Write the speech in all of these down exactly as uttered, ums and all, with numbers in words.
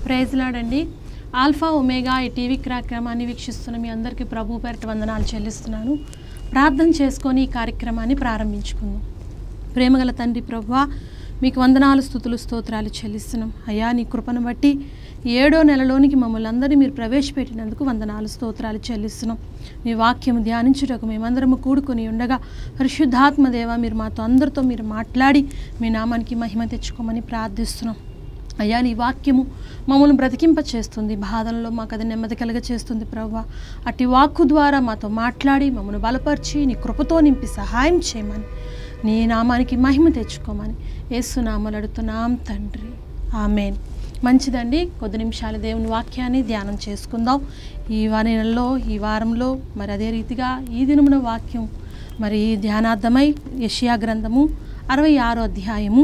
Praise lord అండి. Alpha omega ఈ TV కార్యక్రమాన్ని వీక్షిస్తున్న మీ అందరికీ ప్రభు పేరిట వందనాలు చెల్లిస్తున్నాను. ప్రార్థన చేసుకొని ఈ కార్యక్రమాన్ని ప్రారంభించుకుందాం. ప్రేమగల తండ్రి ప్రభువా, మీకు వందనాలు, స్తుతులు, స్తోత్రాలు చెల్లిస్తున్నాం. అయ్యా, నీ కృపను బట్టి ఏడో నెలలోనికి మమ్మల్ని అందరినీ మీరు ప్రవేశపెట్టినందుకు వందనాలు, స్తోత్రాలు చెల్లిస్తున్నాం. మీ వాక్యం ధ్యానించుటకు మేమందరము కూడుకొని ఉండగా పరిశుద్ధాత్మ దేవ, మీరు మాతో అందరితో మీరు మాట్లాడి మీ నామానికి మహిమ తెచ్చుకోమని ప్రార్థిస్తున్నాం. అయ్యా, నీ వాక్యము మమ్మల్ని బ్రతికింప చేస్తుంది, బాధల్లో మాకు అది నెమ్మది కలుగ చేస్తుంది. ప్రభువా, అట్టి వాక్కు ద్వారా మాతో మాట్లాడి మమ్మల్ని బలపరిచి నీ కృపతో నింపి సహాయం చేయమని, నీ నామానికి మహిమ తెచ్చుకోమని యేసునామములో అడుగుతున్నాం తండ్రి, ఆమేన్. మంచిదండి, కొద్ది నిమిషాలు దేవుని వాక్యాన్ని ధ్యానం చేసుకుందాం. ఈ నెలలో ఈ వారంలో మరి అదే రీతిగా ఈ దినమున వాక్యం మరి ధ్యానార్థమై యెషయా గ్రంథము అరవై ఆరో అధ్యాయము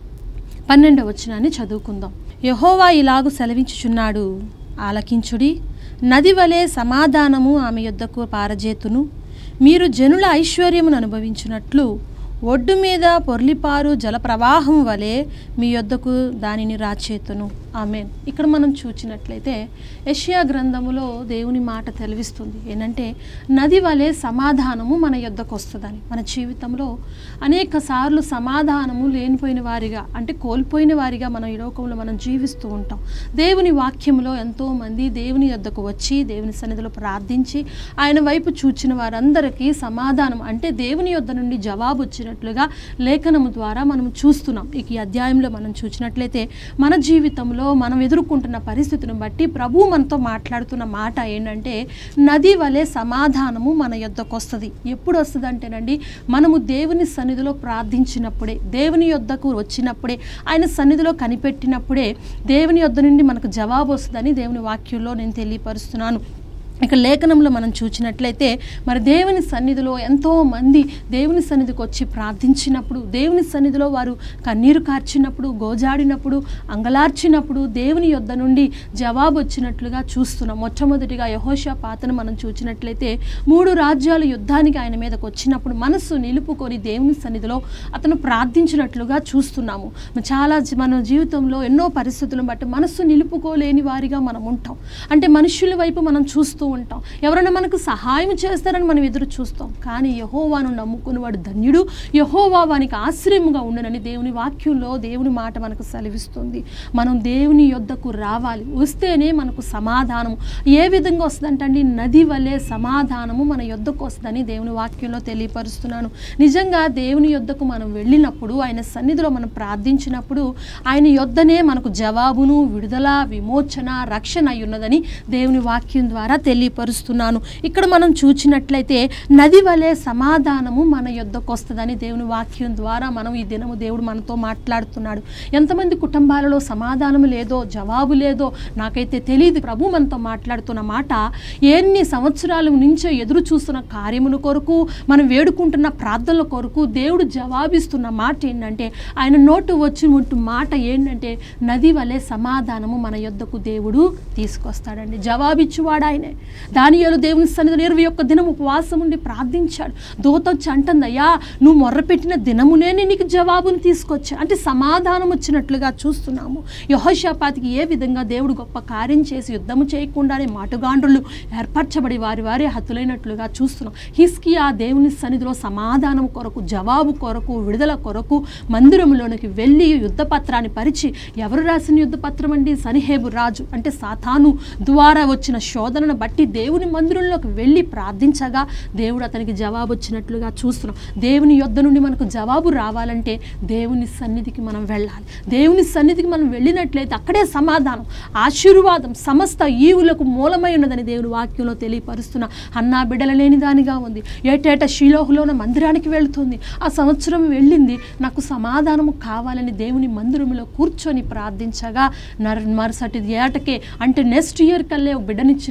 పన్నెండవ వచనాన్ని చదువుకుందాం. యెహోవా ఇలాగు సెలవించుచున్నాడు, ఆలకించుడి, నది వలె సమాధానము ఆమె యొద్దకు పారజేతును. మీరు జనుల ఐశ్వర్యమును అనుభవించినట్లు ఒడ్డు మీద పొర్లిపారు జల ప్రవాహం వలె మీ యొద్దకు దానిని రాచేతును. ఆమేన్. ఇక్కడ మనం చూచినట్లయితే యెషయా గ్రంథములో దేవుని మాట తెలివిస్తుంది ఏంటంటే, నది వలె సమాధానము మన యొద్దకు వస్తుందని. మన జీవితంలో అనేక సార్లు సమాధానము లేనిపోయిన వారిగా, అంటే కోల్పోయిన వారిగా మనం ఈ లోకంలో మనం జీవిస్తూ ఉంటాం. దేవుని వాక్యంలో ఎంతోమంది దేవుని యొద్దకు వచ్చి దేవుని సన్నిధిలో ప్రార్థించి ఆయన వైపు చూచిన వారందరికీ సమాధానం అంటే దేవుని యొద్ద నుండి జవాబు వచ్చినట్లుగా లేఖనము ద్వారా మనం చూస్తున్నాం. ఈ అధ్యాయంలో మనం చూసినట్లయితే మన జీవితంలో మనం ఎదుర్కొంటున్న పరిస్థితిని బట్టి ప్రభు మనతో మాట్లాడుతున్న మాట ఏంటంటే, నది వలె సమాధానము మన యొద్దకు వస్తుంది. ఎప్పుడు వస్తుంది అంటేనండి, మనము దేవుని సన్నిధిలో ప్రార్థించినప్పుడే, దేవుని యొద్దకు వచ్చినప్పుడే, ఆయన సన్నిధిలో కనిపెట్టినప్పుడే దేవుని యొద్ద నుండి మనకు జవాబు వస్తుందని దేవుని వాక్యంలో నేను తెలియపరుస్తున్నాను. ఇక లేఖనంలో మనం చూసినట్లయితే మరి దేవుని సన్నిధిలో ఎంతోమంది దేవుని సన్నిధికి వచ్చి ప్రార్థించినప్పుడు, దేవుని సన్నిధిలో వారు కన్నీరు కార్చినప్పుడు, గోజాడినప్పుడు, అంగలార్చినప్పుడు దేవుని యొద్ద నుండి జవాబు వచ్చినట్లుగా చూస్తున్నాం. మొట్టమొదటిగా యెహోషాపాతును మనం చూసినట్లయితే మూడు రాజ్యాలు యుద్ధానికి ఆయన మీదకి వచ్చినప్పుడు మనస్సు నిలుపుకొని దేవుని సన్నిధిలో అతను ప్రార్థించినట్లుగా చూస్తున్నాము. చాలా మన జీవితంలో ఎన్నో పరిస్థితులను బట్టి మనస్సు నిలుపుకోలేని వారిగా మనం ఉంటాం. అంటే మనుషుల వైపు మనం చూస్తూ ఉంటాం, ఎవరైనా మనకు సహాయం చేస్తారని మనం ఎదురు చూస్తాం. కానీ యెహోవాను నమ్ముకుని వాడు ధన్యుడు, యెహోవా వానికి ఆశ్రయముగా ఉండనని దేవుని వాక్యంలో దేవుని మాట మనకు సెలవిస్తుంది. మనం దేవుని యొద్దకు రావాలి, వస్తేనే మనకు సమాధానము. ఏ విధంగా వస్తుందంటండి, నది వలె సమాధానము మన యొద్దకు వస్తుందని దేవుని వాక్యంలో తెలియపరుస్తున్నాను. నిజంగా దేవుని యొద్దకు మనం వెళ్ళినప్పుడు, ఆయన సన్నిధిలో మనం ప్రార్థించినప్పుడు ఆయన యొద్దనే మనకు జవాబును, విడుదల, విమోచన, రక్షణ అయి ఉన్నదని దేవుని వాక్యం ద్వారా తెలియపరుస్తున్నాను. ఇక్కడ మనం చూచినట్లయితే నది వలె సమాధానము మన యొద్దకు వస్తుందని దేవుని వాక్యం ద్వారా మనం ఈ దినము దేవుడు మనతో మాట్లాడుతున్నాడు. ఎంతమంది కుటుంబాలలో సమాధానం లేదో, జవాబు లేదో నాకైతే తెలియదు. ప్రభు మనతో మాట్లాడుతున్న మాట, ఎన్ని సంవత్సరాల నుంచో ఎదురు చూస్తున్న కార్యముల కొరకు, మనం వేడుకుంటున్న ప్రార్థనల కొరకు దేవుడు జవాబిస్తున్న మాట ఏంటంటే, ఆయన నోటు వచ్చి ఉంటు మాట ఏంటంటే, నది వలె సమాధానము మన యొద్దకు దేవుడు తీసుకొస్తాడండి. జవాబిచ్చువాడు ఆయనే. దానియేలు దేవుని సన్నిధిలో ఇరవై ఒక్క దినం ఉపవాసం ఉండి ప్రార్థించాడు. దూత వచ్చి అంటుంది, అయ్యా నువ్వు మొర్రపెట్టిన దినమునే నీకు జవాబును తీసుకొచ్చా అంటే సమాధానం వచ్చినట్లుగా చూస్తున్నాము. యెహోషాపాతుకి ఏ విధంగా దేవుడు గొప్ప కార్యం చేసి యుద్ధము చేయకుండానే మాటుగాండ్రులు ఏర్పరచబడి వారి వారే హతులైనట్లుగా చూస్తున్నాం. హిజ్కియా దేవుని సన్నిధిలో సమాధానం కొరకు, జవాబు కొరకు, విడుదల కొరకు మందిరంలోనికి వెళ్ళి యుద్ధ పత్రాన్ని పరిచి, ఎవరు రాసిన యుద్ధ పత్రం అండి? సన్హెరీబు రాజు అంటే సాతాను ద్వారా వచ్చిన శోధనను బట్టి దేవుని మందిరంలోకి వెళ్ళి ప్రార్థించగా దేవుడు అతనికి జవాబు వచ్చినట్లుగా చూస్తున్నాం. దేవుని యొద్ద నుండి మనకు జవాబు రావాలంటే దేవుని సన్నిధికి మనం వెళ్ళాలి. దేవుని సన్నిధికి మనం వెళ్ళినట్లయితే అక్కడే సమాధానం, ఆశీర్వాదం, సమస్త ఈవులకు మూలమై ఉన్నదని దేవుని వాక్యంలో తెలియపరుస్తున్నా. అన్నా బిడ్డల లేని దానిగా ఉంది, ఏటేటా షిలోహులోన మందిరానికి వెళుతుంది. ఆ సంవత్సరం వెళ్ళింది, నాకు సమాధానము కావాలని దేవుని మందిరంలో కూర్చొని ప్రార్థించగా నర్ మరుసటి ఏటకే అంటే నెక్స్ట్ ఇయర్ కల్లే బిడ్డనిచ్చినట్లుగా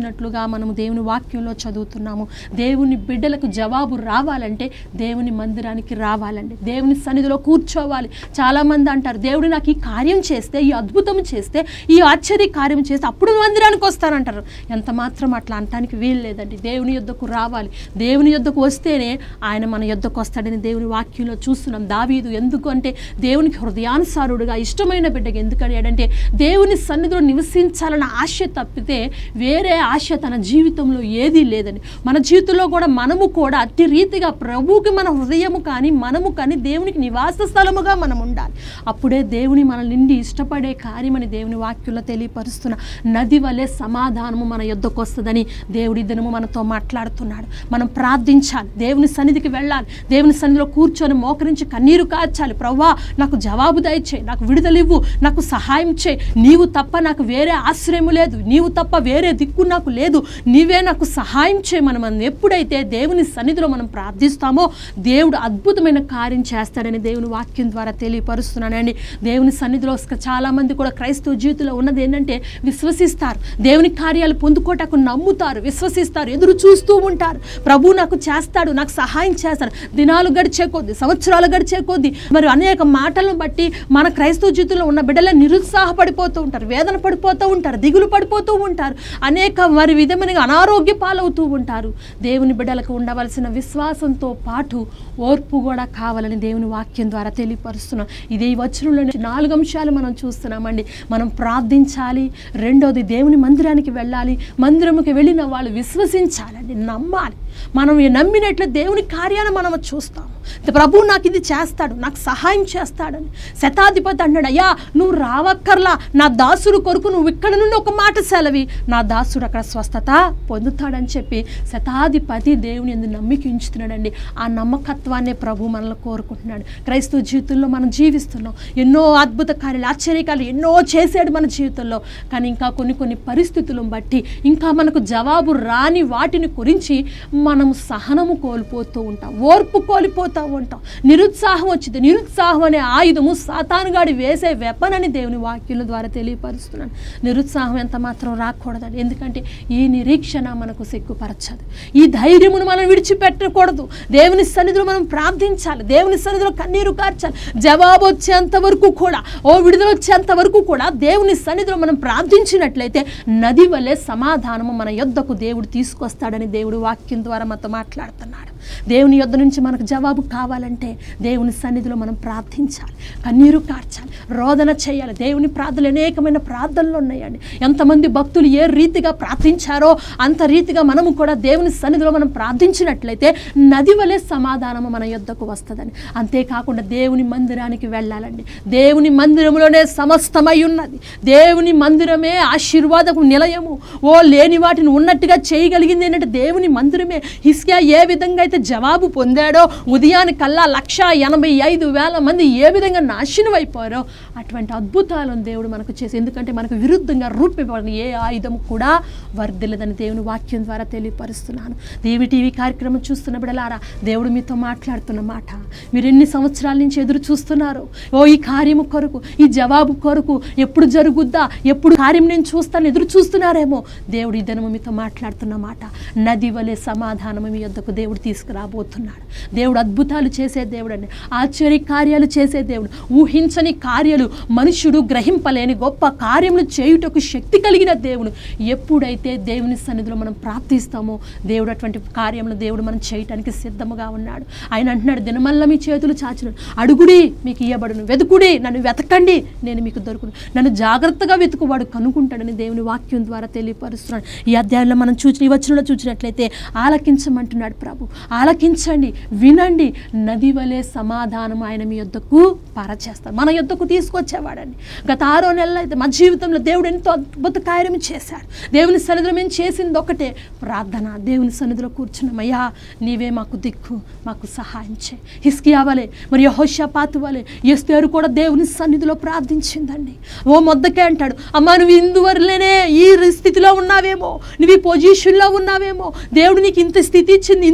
మనము దేవుని వాక్యంలో చదువుతున్నాము. దేవుని బిడ్డలకు జవాబు రావాలంటే దేవుని మందిరానికి రావాలండి, దేవుని సన్నిధిలో కూర్చోవాలి. చాలామంది అంటారు, దేవుడు నాకు ఈ కార్యం చేస్తే, ఈ అద్భుతం చేస్తే, ఈ ఆశ్చర్య కార్యం చేస్తే అప్పుడు మందిరానికి వస్తానంటారు. ఎంత మాత్రం అట్లా అనటానికి వీలు లేదండి. దేవుని యొద్దకు రావాలి. దేవుని యొద్దకు వస్తేనే ఆయన మన యొద్దకు వస్తాడని దేవుని వాక్యంలో చూస్తున్నాం. దావీదు ఎందుకు అంటే దేవునికి హృదయానుసారుడుగా ఇష్టమైన బిడ్డగా ఎందుకు అడిగాడంటే దేవుని సన్నిధిలో నివసించాలన్న ఆశ తప్పితే వేరే ఆశ తన జీవితంలో ఏదీ లేదని. మన జీవితంలో కూడా మనము కూడా అట్టి రీతిగా ప్రభువుకి మన హృదయము కానీ మనము కానీ దేవునికి నివాస స్థలముగా మనం ఉండాలి. అప్పుడే దేవుని మన నిండి ఇష్టపడే కార్యమని దేవుని వాక్యంలో తెలియపరుస్తున్న నది వలె సమాధానము మన యొద్దకు వస్తుందని దేవుడి దినము మనతో మాట్లాడుతున్నాడు. మనం ప్రార్థించాలి, దేవుని సన్నిధికి వెళ్ళాలి, దేవుని సన్నిధిలో కూర్చొని మోకరించి కన్నీరు కార్చాలి. ప్రభువా నాకు జవాబు దయచేయి, నాకు విడుదలివ్వు, నాకు సహాయం చేయి, నీవు తప్ప నాకు వేరే ఆశ్రయము లేదు, నీవు తప్ప వేరే దిక్కు నాకు లేదు, నీవే నాకు సహాయం చేయి. మనం ఎప్పుడైతే దేవుని సన్నిధిలో మనం ప్రార్థిస్తామో దేవుడు అద్భుతమైన కార్యం చేస్తాడని దేవుని వాక్యం ద్వారా తెలియపరుస్తున్నానండి. దేవుని సన్నిధిలో చాలామంది కూడా క్రైస్తవ జీవితంలో ఉన్నది ఏంటంటే విశ్వసిస్తారు, దేవుని కార్యాలు పొందుకోటకు నమ్ముతారు, విశ్వసిస్తారు, ఎదురు చూస్తూ ఉంటారు. ప్రభు నాకు చేస్తాడు, నాకు సహాయం చేస్తాడు. దినాలు గడిచే కొద్ది, సంవత్సరాలు గడిచే కొద్ది మరి అనేక మాటలను బట్టి మన క్రైస్తవ జీవితంలో ఉన్న బిడ్డలే నిరుత్సాహపడిపోతూ ఉంటారు, వేదన పడిపోతూ ఉంటారు, దిగులు పడిపోతూ ఉంటారు, అనేక మరి విధమైన అనారోగ్య పాలవుతూ ఉంటారు. దేవుని బిడ్డలకు ఉండవలసిన విశ్వాసంతో పాటు ఓర్పు కూడా కావాలని దేవుని వాక్యం ద్వారా తెలియపరుస్తున్నాం. ఇదే ఈ వచనంలో నాలుగు అంశాలు మనం చూస్తున్నామండి. మనం ప్రార్థించాలి, రెండోది దేవుని మందిరానికి వెళ్ళాలి, మందిరంకి వెళ్ళిన వాళ్ళు విశ్వసించాలండి, నమ్మాలి. మనం నమ్మినట్లు దేవుని కార్యాన్ని మనం చూస్తాము. ప్రభు నాకు ఇది చేస్తాడు, నాకు సహాయం చేస్తాడని శతాధిపతి అన్నాడు, అయ్యా నువ్వు రావక్కర్లా, నా దాసుడు కొరకు నువ్వు ఇక్కడ నుండి ఒక మాట సెలవి, నా దాసుడు అక్కడ స్వస్థత పొందుతాడని చెప్పి శతాధిపతి దేవుని ఎందుకు నమ్మిక ఉంచుతున్నాడండి. ఆ నమ్మకత్వాన్నే ప్రభు మనల్ని కోరుకుంటున్నాడు. క్రైస్తవ జీవితంలో మనం జీవిస్తున్నాం, ఎన్నో అద్భుత కార్యాలు, ఆశ్చర్యకాలు ఎన్నో చేసాడు మన జీవితంలో. కానీ ఇంకా కొన్ని కొన్ని పరిస్థితులను బట్టి ఇంకా మనకు జవాబు రాని వాటిని గురించి మనము సహనము కోల్పోతూ ఉంటాం, ఓర్పు కోల్పోతూ ఉంటాం, నిరుత్సాహం వచ్చింది. నిరుత్సాహం అనే ఆయుధము సాతానుగాడి వేసే వెపన్ అని దేవుని వాక్యుల ద్వారా తెలియపరుస్తున్నాను. నిరుత్సాహం ఎంత మాత్రం రాకూడదండి, ఎందుకంటే ఈ నిరీక్షణ మనకు సిగ్గుపరచదు. ఈ ధైర్యమును మనం విడిచిపెట్టకూడదు. దేవుని సన్నిధిలో మనం ప్రార్థించాలి, దేవుని సన్నిధిలో కన్నీరు కార్చాలి. జవాబు వచ్చేంత వరకు కూడా, ఓ విడుదల వచ్చేంత వరకు కూడా దేవుని సన్నిధిలో మనం ప్రార్థించినట్లయితే నది వలె సమాధానము మన యొద్దకు దేవుడు తీసుకొస్తాడని దేవుడు వాక్యం ద్వారా మనతో మాట్లాడుతున్నాడు. దేవుని యొద్ద నుంచి మనకు జవాబు కావాలంటే దేవుని సన్నిధిలో మనం ప్రార్థించాలి, కన్నీరు కార్చాలి, రోదన చేయాలి. దేవుని ప్రార్థనలు అనేకమైన ప్రార్థనలు ఉన్నాయండి. ఎంతమంది భక్తులు ఏ రీతిగా ప్రార్థించారో అంత రీతిగా మనము కూడా దేవుని సన్నిధిలో మనం ప్రార్థించినట్లయితే నది వలె సమాధానము మన యొద్దకు వస్తుందని. అంతేకాకుండా దేవుని మందిరానికి వెళ్ళాలండి. దేవుని మందిరంలోనే సమస్తమై ఉన్నది. దేవుని మందిరమే ఆశీర్వాదపు నిలయము. ఓ లేని వాటిని ఉన్నట్టుగా చేయగలిగింది ఏంటంటే దేవుని మందిరమే. హిస్కియా ఏ విధంగా అయితే జవాబు పొందాడో, ఉదయానికల్లా లక్ష ఎనభై ఐదు వేల మంది ఏ విధంగా నాశనం అయిపోయారో అటువంటి అద్భుతాలను దేవుడు మనకు చేసి, ఎందుకంటే మనకు విరుద్ధంగా రూపబడిన ఏ ఆయుధం కూడా వర్ధిల్లదని దేవుని వాక్యం ద్వారా తెలియపరుస్తున్నాను. దేవి టీవీ కార్యక్రమం చూస్తున్న బిడ్డలారా, దేవుడు మీతో మాట్లాడుతున్న మాట, మీరు ఎన్ని సంవత్సరాల నుంచి ఎదురు చూస్తున్నారు, ఓ ఈ కార్యము కొరకు, ఈ జవాబు కొరకు, ఎప్పుడు జరుగుద్దా, ఎప్పుడు కార్యం నేను చూస్తాను ఎదురు చూస్తున్నారేమో. దేవుడు ఈ దినము మీతో మాట్లాడుతున్న మాట, నది వలె సమాధానము మీ యొద్దకు దేవుడు తీసుకురాబోతున్నాడు. దేవుడు అద్భుతాలు చేసే దేవుడు అండి, ఆశ్చర్య కార్యాలు చేసే దేవుడు. ఊహించని కార్యాలు, మనుషుడు గ్రహింపలేని గొప్ప కార్యములు చేయుటకు శక్తి కలిగిన దేవుడు. ఎప్పుడైతే దేవుని సన్నిధిలో మనం ప్రార్థిస్తామో దేవుడు అటువంటి కార్యములు దేవుడు మనం చేయటానికి సిద్ధముగా ఉన్నాడు. ఆయన అంటున్నాడు, దినమల్ల మీ చేతులు చాచును, అడుగుడి మీకు ఇయ్యబడును, వెతుకుడి నన్ను వెతకండి నేను మీకు దొరుకును, నన్ను జాగ్రత్తగా వెతుకువాడు కనుక్కుంటాడని దేవుని వాక్యం ద్వారా తెలియపరుస్తున్నాడు. ఈ అధ్యాయంలో మనం చూసిన ఈ వచనంలో చూసినట్లయితే ఆలకించమంటున్నాడు ప్రభు. ఆలకించండి, వినండి, నది వలె సమాధానం ఆయన మీ యొద్దకు పరచేస్తాడు, మన యొద్దకు తీసుకొచ్చేవాడండి. గత ఆరో నెలలు అయితే మా జీవితంలో దేవుడు ఎంతో అద్భుత కార్యం చేశాడు. దేవుని సన్నిధిలో మేము చేసింది ఒకటే ప్రార్థన. దేవుని సన్నిధిలో కూర్చున్నామయ్యా, నీవే మాకు దిక్కు, మాకు సహాయం చేయి. హిస్కియా వలె మరి యెహోషాపాతు వలె ఎస్తేరు కూడా దేవుని సన్నిధిలో ప్రార్థించిందండి. ఓ మొద్దకే అంటాడు, అమ్మా నువ్వు ఇందువరలేనే ఈ స్థితిలో ఉన్నావేమో, నువ్వు ఈ పొజిషన్లో ఉన్నావేమో, దేవుడు నీకు ఇంత స్థితి ఇచ్చింది ఇందువల్లనే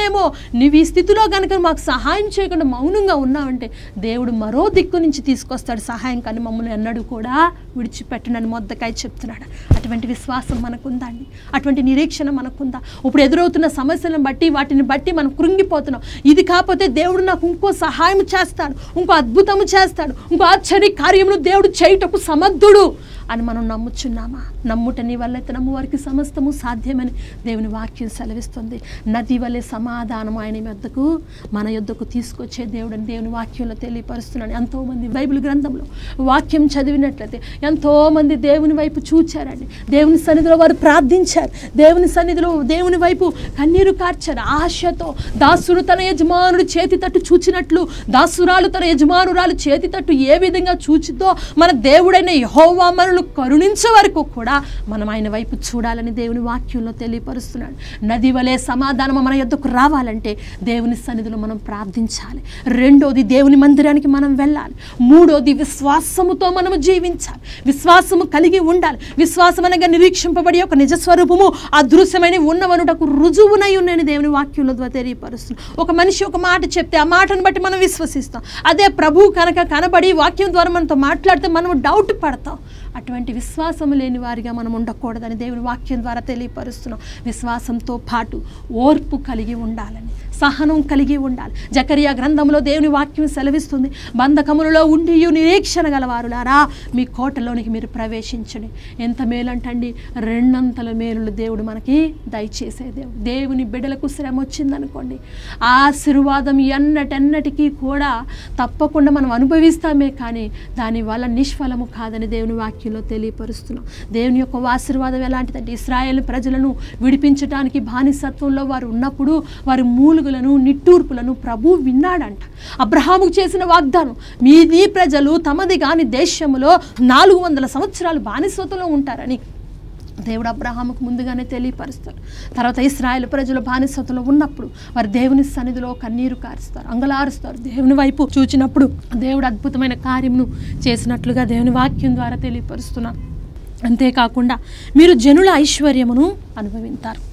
నేనేమో నీవు ఈ స్థితిలో కనుక మాకు సహాయం చేయకుండా మౌనంగా ఉన్నావంటే దేవుడు మరో దిక్కు నుంచి తీసుకొస్తాడు సహాయం, కానీ మమ్మల్ని ఎన్నడూ కూడా విడిచిపెట్టనని మొద్దకాయ చెప్తున్నాడు. అటువంటి విశ్వాసం మనకుందండి, అటువంటి నిరీక్షణ మనకుందా? ఇప్పుడు ఎదురవుతున్న సమస్యలను బట్టి వాటిని బట్టి మనం కృంగిపోతున్నాం. ఇది కాకపోతే దేవుడు నాకు ఇంకో సహాయం చేస్తాడు, ఇంకో అద్భుతము చేస్తాడు, ఇంకో ఆశ్చర్య కార్యమును దేవుడు చేయుటకు సమర్థుడు అని మనం నమ్ముచున్నామా? నమ్ముట నీ వల్ల అయితే నమ్ము వారికి సమస్తము సాధ్యమని దేవుని వాక్యం సెలవిస్తుంది. నది వలె సమాధానం ఆయన యొద్దకు మన యొద్దకు తీసుకొచ్చే దేవుడు అని దేవుని వాక్యంలో తెలియపరుస్తున్నాను. ఎంతోమంది బైబిల్ గ్రంథంలో వాక్యం చదివినట్లయితే ఎంతోమంది దేవుని వైపు చూచారండి, దేవుని సన్నిధిలో వారు ప్రార్థించారు, దేవుని సన్నిధిలో దేవుని వైపు కన్నీరు కార్చారు. ఆశతో దాసుడు తన యజమానుడు చేతి తట్టు చూచినట్లు దాసురాలు తన యజమానురాలు చేతి తట్టు ఏ విధంగా చూచితో మన దేవుడైన యెహోవా మనల్ని కరుణించే వరకు కూడా మనం ఆయన వైపు చూడాలని దేవుని వాక్యంలో తెలియపరుస్తున్నాడు. నది వలె సమాధానం మన యొద్దకు రావాలంటే దేవుని సన్నిధిలో మనం ప్రార్థించాలి. రెండోది దేవుని మందిరానికి మనం వెళ్ళాలి. మూడోది విశ్వాసముతో మనము జీవించాలి, విశ్వాసము కలిగి ఉండాలి. విశ్వాసం అనగా నిరీక్షింపబడి ఒక నిజస్వరూపము అదృశ్యమైన ఉన్నవనుటకు రుజువునై ఉన్నాయని దేవుని వాక్యంలో ద్వారా తెలియపరుస్తున్నాడు. ఒక మనిషి ఒక మాట చెప్తే ఆ మాటను బట్టి మనం విశ్వసిస్తాం. అదే ప్రభువు కనుక కనబడి వాక్యం ద్వారా మనతో మాట్లాడితే మనం డౌట్ పడతాం. అటువంటి విశ్వాసము లేని వారిగా మనం ఉండకూడదని దేవుని వాక్యం ద్వారా తెలియపరుస్తున్నాం. విశ్వాసంతో పాటు ఓర్పు కలిగి ఉండాలని, సహనం కలిగి ఉండాలి. జకరియా గ్రంథంలో దేవుని వాక్యం సెలవిస్తుంది, బంధకములలో ఉండి నిరీక్షణ గలవారులారా మీ కోటలోనికి మీరు ప్రవేశించండి. ఎంత మేలంటండి, రెండంతల మేలులు దేవుడు మనకి దయచేసే దేవుడు. దేవుని బిడ్డలకు శ్రమ వచ్చిందనుకోండి, ఆ ఆశీర్వాదం ఎన్నటెన్నటికీ కూడా తప్పకుండా మనం అనుభవిస్తామే, కానీ దానివల్ల నిష్ఫలము కాదని దేవుని వాక్యంలో తెలియపరుస్తున్నాం. దేవుని యొక్క ఆశీర్వాదం ఎలాంటిదంటే, ఇశ్రాయేలు ప్రజలను విడిపించడానికి బానిసత్వంలో వారు ఉన్నప్పుడు వారి మూలుగులను నిట్టూర్పులను ప్రభు విన్నాడంట. అబ్రహాముకు చేసిన వాగ్దానం, మీది ప్రజలు తమది కాని దేశంలో నాలుగు వందల సంవత్సరాలు బానిసత్వంలో ఉంటారని దేవుడు అబ్రహాముకు ముందుగానే తెలియపరుస్తాడు. తర్వాత ఇశ్రాయేలు ప్రజలు బానిసత్వంలో ఉన్నప్పుడు వారు దేవుని సన్నిధిలో కన్నీరు కారుస్తారు, అంగలారుస్తారు. దేవుని వైపు చూచినప్పుడు దేవుడు అద్భుతమైన కార్యమును చేసినట్లుగా దేవుని వాక్యం ద్వారా తెలియపరుస్తున్నాను. అంతేకాకుండా మీరు జనుల ఐశ్వర్యమును అనుభవింతారు.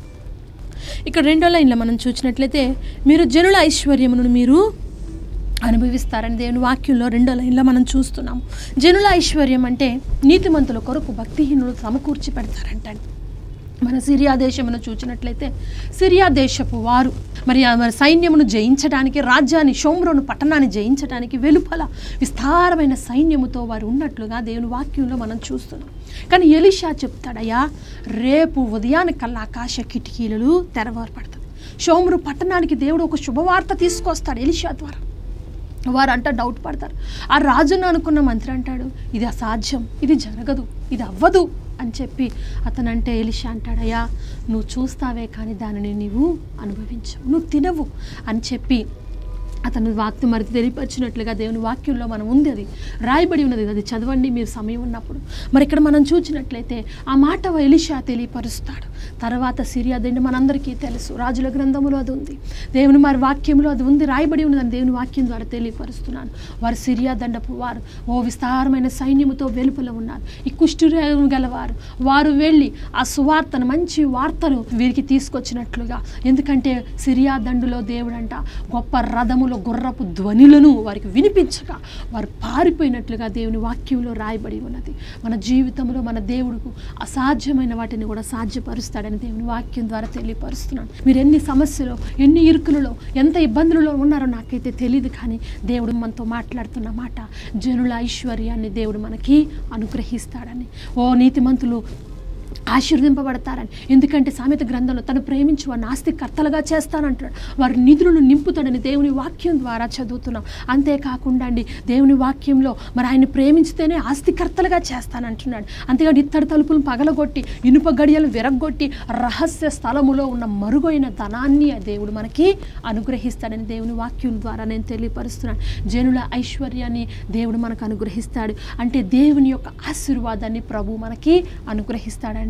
ఇక్కడ రెండో లైన్లో మనం చూసినట్లయితే మీరు జనుల ఐశ్వర్యమును మీరు అనుభవిస్తారని దేవుని వాక్యంలో రెండో లైన్లో మనం చూస్తున్నాము. జనుల ఐశ్వర్యం అంటే నీతిమంతుల కొరకు భక్తిహీనులు సమకూర్చి పెడతారంటండి. మన సిరియా దేశమును చూసినట్లయితే సిరియా దేశపు వారు మరి మరి సైన్యమును జయించడానికి, రాజ్యాన్ని షోమ్రోను పట్టణాన్ని జయించడానికి వెలుపల విస్తారమైన సైన్యముతో వారు ఉన్నట్లుగా దేవుని వాక్యంలో మనం చూస్తున్నాం. కానీ ఎలీషా చెప్తాడయ్యా, రేపు ఉదయానికల్లా ఆకాశ కిటికీలు తెరవబడతాయి. షోమ్రు పట్టణానికి దేవుడు ఒక శుభవార్త తీసుకొస్తాడు ఎలీషా ద్వారా. వారు అంట డౌట్ పడతారు. ఆ రాజును అనుకున్న మంత్రి అంటాడు, ఇది అసాధ్యం, ఇది జరగదు, ఇది అవ్వదు అని చెప్పి అతనంటే ఎలీషా అంటాడయ్యా, నువ్వు చూస్తావే కానీ దానిని నీవు అనుభవించవు, నువ్వు తినవు అని చెప్పి అతను వాక్యం మరి తెలియపరిచినట్లుగా దేవుని వాక్యంలో మనం ఉంది, అది రాయబడి ఉన్నది, అది చదవండి మీరు సమయం ఉన్నప్పుడు. మరి ఇక్కడ మనం చూసినట్లయితే ఆ మాట ఎలీషా తెలియపరుస్తాడు. తర్వాత సిరియా దండ మనందరికీ తెలుసు, రాజుల గ్రంథంలో అది ఉంది, దేవుని మరి వాక్యంలో అది ఉంది, రాయబడి ఉన్నదని దేవుని వాక్యం ద్వారా తెలియపరుస్తున్నాను. వారు సిరియా దండపు వారు ఓ విస్తారమైన సైన్యముతో వెలుపల ఉన్నారు. ఈ కుష్ఠరోగం గలవారు వారు వెళ్ళి ఆ సువార్తను, మంచి వార్తను వీరికి తీసుకొచ్చినట్లుగా, ఎందుకంటే సిరియా దండులో దేవుడంట గొప్ప రథములో గుర్రపు ధ్వనులను వారికి వినిపించగా వారు పారిపోయినట్లుగా దేవుని వాక్యంలో రాయబడి ఉన్నది. మన జీవితంలో మన దేవుడుకు అసాధ్యమైన వాటిని కూడా సాధ్యపరుస్తాడని దేవుని వాక్యం ద్వారా తెలియపరుస్తున్నాను. మీరు ఎన్ని సమస్యలు, ఎన్ని ఇరుకులలో, ఎంత ఇబ్బందులలో ఉన్నారో నాకైతే తెలియదు, కానీ దేవుడు మనతో మాట్లాడుతున్న మాట జనుల ఐశ్వర్యాన్ని దేవుడు మనకి అనుగ్రహిస్తాడని. ఓ నీతిమంతులు ఆశీర్వదింపబడతారని, ఎందుకంటే సామెత గ్రంథంలో తను ప్రేమించి వారిని ఆస్తికర్తలుగా చేస్తానంటాడు, వారి నిధులను నింపుతాడని దేవుని వాక్యం ద్వారా చదువుతున్నాం. అంతేకాకుండా అండి దేవుని వాక్యంలో మరి ఆయన ప్రేమించితేనే ఆస్తికర్తలుగా చేస్తానంటున్నాడు. అంతేకాదు ఇత్తడి తలుపులను పగలగొట్టి ఇనుప గడియలు విరగొట్టి రహస్య స్థలములో ఉన్న మరుగైన ధనాన్ని ఆ దేవుడు మనకి అనుగ్రహిస్తాడని దేవుని వాక్యం ద్వారా నేను తెలియపరుస్తున్నాను. జనుల ఐశ్వర్యాన్ని దేవుడు మనకు అనుగ్రహిస్తాడు అంటే దేవుని యొక్క ఆశీర్వాదాన్ని ప్రభు మనకి అనుగ్రహిస్తాడండి.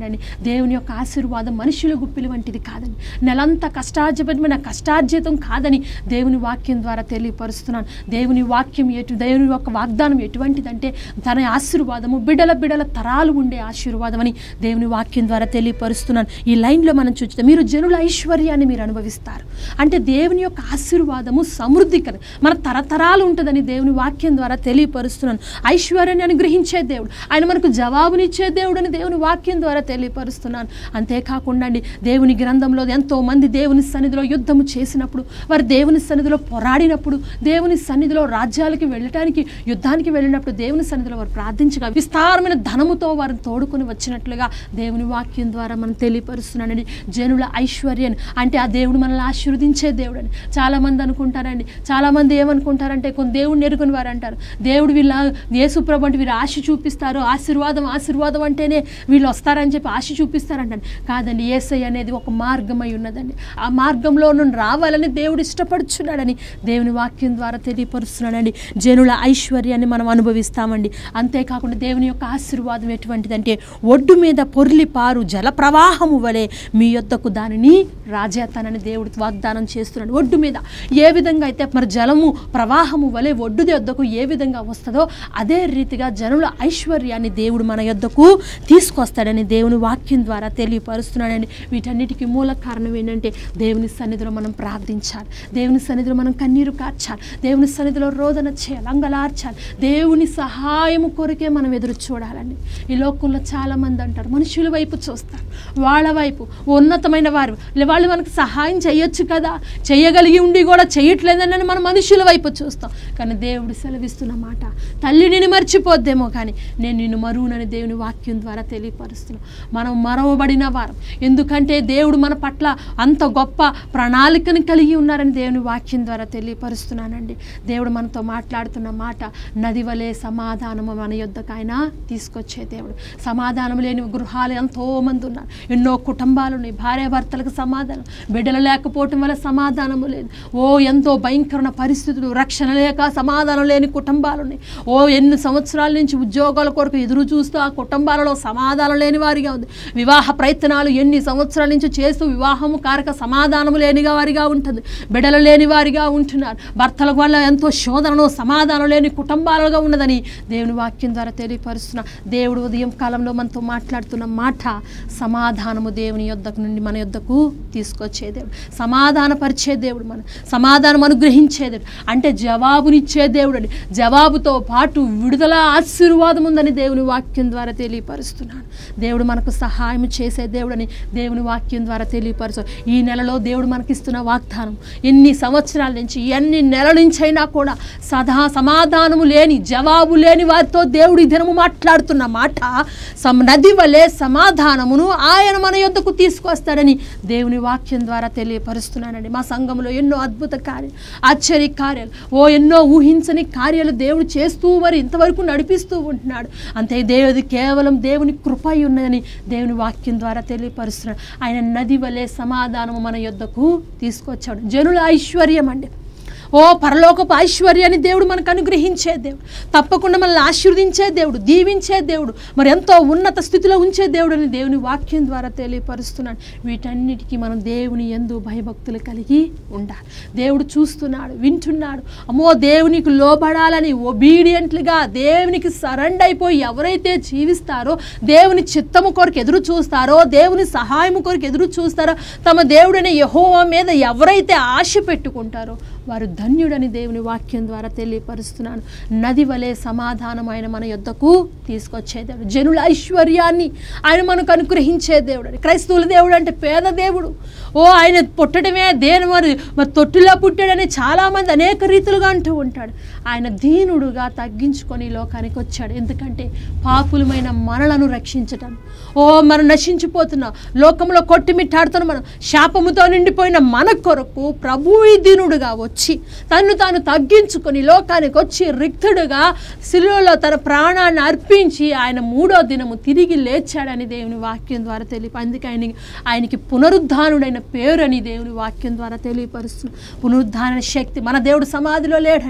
చెప్తున్నానండి, దేవుని యొక్క ఆశీర్వాదం మనుషుల గుప్పిలి వంటిది కాదని, నెలంతా కష్టార్జితమైన కష్టార్జితం కాదని దేవుని వాక్యం ద్వారా తెలియపరుస్తున్నాను. దేవుని వాక్యం ఎటు దేవుని యొక్క వాగ్దానం ఎటువంటిదంటే తన ఆశీర్వాదము బిడల బిడల తరాలు ఉండే ఆశీర్వాదం అని దేవుని వాక్యం ద్వారా తెలియపరుస్తున్నాను. ఈ లైన్లో మనం చూస్తే మీరు జనుల ఐశ్వర్యాన్ని మీరు అనుభవిస్తారు అంటే దేవుని యొక్క ఆశీర్వాదము సమృద్ధి కదా, మన తరతరాలు ఉంటుందని దేవుని వాక్యం ద్వారా తెలియపరుస్తున్నాను. ఐశ్వర్యాన్ని అనుగ్రహించే దేవుడు, ఆయన మనకు జవాబునిచ్చే దేవుడు అని దేవుని వాక్యం ద్వారా తెలియపరుస్తున్నాను. అంతేకాకుండా అండి, దేవుని గ్రంథంలో ఎంతో మంది దేవుని సన్నిధిలో యుద్ధము చేసినప్పుడు, వారు దేవుని సన్నిధిలో పోరాడినప్పుడు, దేవుని సన్నిధిలో రాజ్యాలకి వెళ్ళటానికి యుద్ధానికి వెళ్ళినప్పుడు దేవుని సన్నిధిలో వారు ప్రార్థించగా విస్తారమైన ధనముతో వారిని తోడుకొని వచ్చినట్లుగా దేవుని వాక్యం ద్వారా మనం తెలియపరుస్తున్నానండి. జనుల ఐశ్వర్యం అంటే ఆ దేవుడు మనల్ని ఆశీర్వదించే దేవుడు అని చాలామంది అనుకుంటారండి. చాలామంది ఏమనుకుంటారంటే కొన్ని దేవుడిని ఎరుగుని వారు అంటారు, దేవుడు వీళ్ళ యేసుప్రభు అంటే వీరు ఆశ చూపిస్తారు, ఆశీర్వాదం ఆశీర్వాదం అంటేనే వీళ్ళు వస్తారని చెప్పి ఆశ చూపిస్తారంటండి. కాదండి, యేసయ్య అనేది ఒక మార్గమై ఉన్నదండి. ఆ మార్గంలో నుండి రావాలని దేవుడు ఇష్టపడుచున్నాడని దేవుని వాక్యం ద్వారా తెలియపరుస్తున్నాడండి. జనుల ఐశ్వర్యాన్ని మనం అనుభవిస్తామండి. అంతేకాకుండా దేవుని యొక్క ఆశీర్వాదం ఎటువంటిదంటే ఒడ్డు మీద పొర్లి పారు జల ప్రవాహము వలె మీ యొద్దకు దానిని రాజేతానని దేవుడు వాగ్దానం చేస్తున్నాడు. ఒడ్డు మీద ఏ విధంగా అయితే మరి జలము ప్రవాహము వలె ఒడ్డు యొద్దకు ఏ విధంగా వస్తుందో అదే రీతిగా జనుల ఐశ్వర్యాన్ని దేవుడు మన యొద్దకు తీసుకొస్తాడని దేవుని వాక్యం ద్వారా తెలియపరుస్తున్నాడని. వీటన్నిటికీ మూల కారణం ఏంటంటే దేవుని సన్నిధిలో మనం ప్రార్థించాలి, దేవుని సన్నిధిలో మనం కన్నీరు కార్చాలి, దేవుని సన్నిధిలో రోదన చేయాలి, అంగలార్చాలి. దేవుని సహాయము కొరకే మనం ఎదురు చూడాలండి. ఈ లోకంలో చాలామంది అంటారు, మనుషుల వైపు చూస్తారు, వాళ్ళ వైపు ఉన్నతమైన వారు వాళ్ళు మనకు సహాయం చేయొచ్చు కదా, చేయగలిగి ఉండి కూడా చేయట్లేదని మనం మనుషుల వైపు చూస్తాం. కానీ దేవుడు సెలవిస్తున్న మాట, తల్లి నిన్ను మర్చిపోద్దేమో కానీ నేను నిన్ను మరువునని దేవుని వాక్యం ద్వారా తెలియపరుస్తున్నాం. మనం మరవబడిన వారం, ఎందుకంటే దేవుడు మన పట్ల అంత గొప్ప ప్రణాళికను కలిగి ఉన్నారని దేవుని వాక్యం ద్వారా తెలియపరుస్తున్నానండి. దేవుడు మనతో మాట్లాడుతున్న మాట, నది వలె సమాధానము మన యొద్దకు ఆయన తీసుకొచ్చే దేవుడు. సమాధానం లేని గృహాలు ఎంతోమంది ఉన్నారు, ఎన్నో కుటుంబాలు ఉన్నాయి, భార్యాభర్తలకు సమాధానం, బిడ్డలు లేకపోవటం వల్ల సమాధానము లేదు. ఓ ఎంతో భయంకరమైన పరిస్థితులు, రక్షణ లేక సమాధానం లేని కుటుంబాలు ఉన్నాయి. ఓ ఎన్ని సంవత్సరాల నుంచి ఉద్యోగాల కొరకు ఎదురు చూస్తూ ఆ కుటుంబాలలో సమాధానం లేని వారిగా ఉంది. వివాహ ప్రయత్నాలు ఎన్ని సంవత్సరాల నుంచి చేస్తూ వివాహము కారక సమాధానము లేని వారిగా ఉంటుంది, బిడ్డలు లేని వారిగా ఉంటున్నారు. భర్తల వల్ల ఎంతో శోధనను సమాధానం లేని కుటుంబాలుగా ఉన్నదని దేవుని వాక్యం ద్వారా తెలియపరుస్తున్నా. దేవుడు ఉదయం కాలంలో మనతో మాట్లాడుతున్న మాట, సమాధానము దేవుని యొద్దకు నుండి మన యొద్దకు తీసుకొచ్చే దేవుడు, సమాధానపరిచే దేవుడు, మన సమాధానం అనుగ్రహించే దేవుడు అంటే జవాబునిచ్చే దేవుడు అని, జవాబుతో పాటు విడుదల ఆశీర్వాదం ఉందని దేవుని వాక్యం ద్వారా తెలియపరుస్తున్నాను. దేవుడు మనకు సహాయం చేసే దేవుడని దేవుని వాక్యం ద్వారా తెలియపరుచు. ఈ నెలలో దేవుడు మనకిస్తున్న వాగ్దానం, ఎన్ని సంవత్సరాల నుంచి ఎన్ని నెలల నుంచి అయినా కూడా సదా సమాధానము లేని జవాబు లేని వారితో దేవుడు ఈ దినము మాట్లాడుతున్న మాట, నది వలె సమాధానమును ఆయన మన యొద్దకు తీసుకొస్తాడని దేవుని వాక్యం ద్వారా తెలియపరుస్తున్నానండి. మా సంఘంలో ఎన్నో అద్భుత కార్యాలు, ఆశ్చర్య కార్యాలు, ఓ ఎన్నో ఊహించని కార్యాలు దేవుడు చేస్తూ మరి ఇంతవరకు నడిపిస్తూ ఉంటున్నాడు. అంతే దేవుడి కేవలం దేవుని కృప ఉన్నదని దేవుని వాక్యం ద్వారా తెలియపరుస్తున్నాడు. ఆయన నది వలె సమాధానము మన యొద్దకు తీసుకొచ్చాడు. జనుల ఐశ్వర్యం అండి, ఓ పరలోకపు ఐశ్వర్యాన్ని దేవుడు మనకు అనుగ్రహించే దేవుడు, తప్పకుండా మనల్ని ఆశీర్వదించే దేవుడు, దీవించే దేవుడు, మరి ఎంతో ఉన్నత స్థితిలో ఉంచే దేవుడు అని దేవుని వాక్యం ద్వారా తెలియపరుస్తున్నాడు. వీటన్నిటికీ మనం దేవుని యందు భయభక్తులు కలిగి ఉండాలి. దేవుడు చూస్తున్నాడు, వింటున్నాడు. అమ్మో, దేవునికి లోబడాలని ఒబీడియంట్లుగా దేవునికి సరెండర్ అయిపోయి ఎవరైతే జీవిస్తారో, దేవుని చిత్తము కొరకు ఎదురు చూస్తారో, దేవుని సహాయము కొరకు ఎదురు చూస్తారో, తమ దేవుడైన యెహోవా మీద ఎవరైతే ఆశ పెట్టుకుంటారో వారు ధన్యుడని దేవుని వాక్యం ద్వారా తెలియపరుస్తున్నాను. నది వలె సమాధానం ఆయన మన యొద్దకు తీసుకొచ్చే దేవుడు, జనుల ఐశ్వర్యాన్ని ఆయన మనకు అనుగ్రహించే దేవుడు. క్రైస్తవుల దేవుడు అంటే పేద దేవుడు. ఓ ఆయన పుట్టడమే దేని మరి మరి తొట్టులా పుట్టాడని చాలామంది అనేక రీతులుగా అంటూ ఉంటాడు. ఆయన దీనుడుగా తగ్గించుకొని లోకానికి వచ్చాడు. ఎందుకంటే పాపులమైన మనలను రక్షించటం. ఓ మనం నశించిపోతున్నాం, లోకంలో కొట్టిమిట్టాడుతున్న మనం, శాపముతో నిండిపోయిన మన కొరకు ప్రభువు ఈ దీనుడుగా వచ్చి తను తాను తగ్గించుకొని లోకానికి వచ్చి రిక్తుడుగా శిలువలో తన ప్రాణాన్ని అర్పించి ఆయన మూడో దినము తిరిగి లేచాడని దేవుని వాక్యం ద్వారా తెలియ, అందుకే ఆయన ఆయనకి పునరుద్ధానుడైన పేరు అని దేవుని వాక్యం ద్వారా తెలియపరుస్తుంది. పునరుద్ధాన శక్తి, మన దేవుడు సమాధిలో లేడండి,